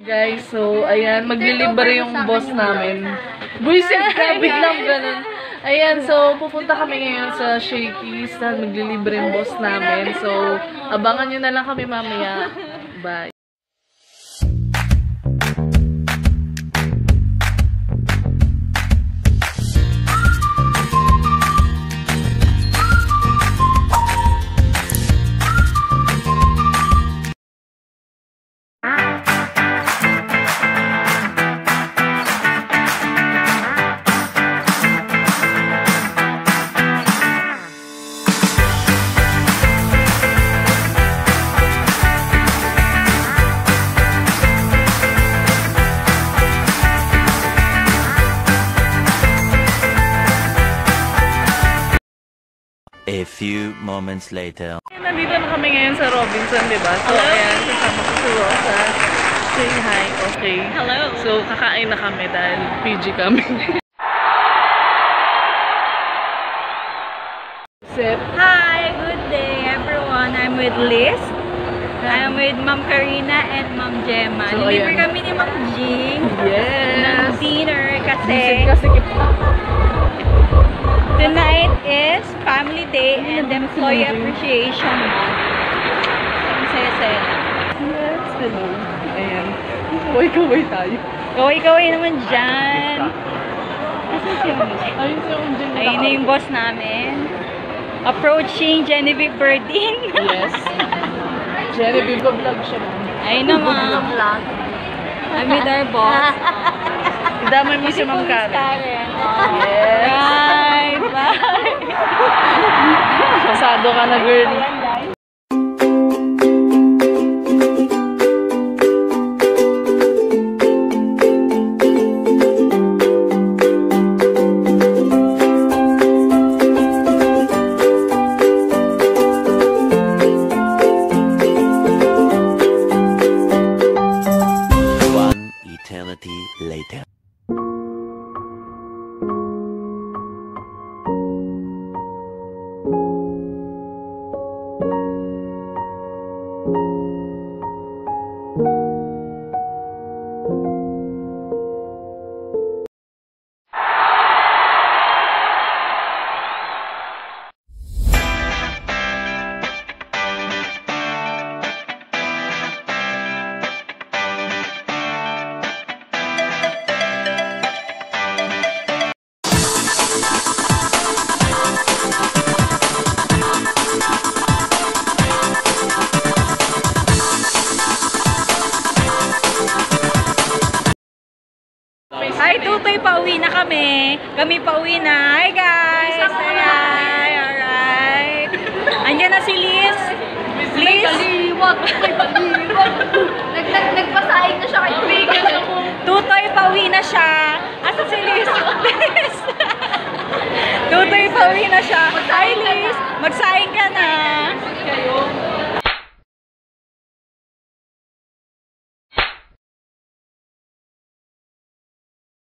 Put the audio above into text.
Guys, so ayan, maglilibre yung boss namin. Buisit ka, biglang ganun. Ayan, so pupunta kami ngayon sa Shakey's na maglilibre yung boss namin. So, abangan nyo na lang kami mamaya. Bye. A few moments later. Nandito na kami ngayon sa Robinson, di ba? So, ayan, kasama ko si Rosas. Say hi, okay. Hello. So, kakain na kami dahil PG kami. Hi, good day everyone. I'm with Liz. I'm with Ma'am Karina and Ma'am Gemma. So, Libre ayan. kami ni Ma'am Jing Yes! ng dinner kasi Kasi tonight is Family Day and Employee Appreciation Month. Ang saya-saya na. yes, hello. Ayan. Kaway-kaway tayo. Kaway-kaway naman dyan. Asan siya mo? Ayun siya yung gym. Ayun na yung boss namin. Approaching Genevieve Birding. Yes. Genevieve, vlog siya. Ayun na ma'am. I'm with our boss. Idamay mo si Ma'am Karen. Karen. Yes. Right, bye. Pasado ka na, girl. One eternity later. Hi, Tutoy, pauwi na kami. Kami pauwi na. Hi, guys! Hi! Alright. Andiyan na si Liz. Liz? Baliwag! May baliwag! Nagpasahin na siya kay Tutoy. Tutoy, pauwi na siya. Asa si Liz? Liz! Tutoy, pauwi na siya. Hi, Liz! Magsahin ka na.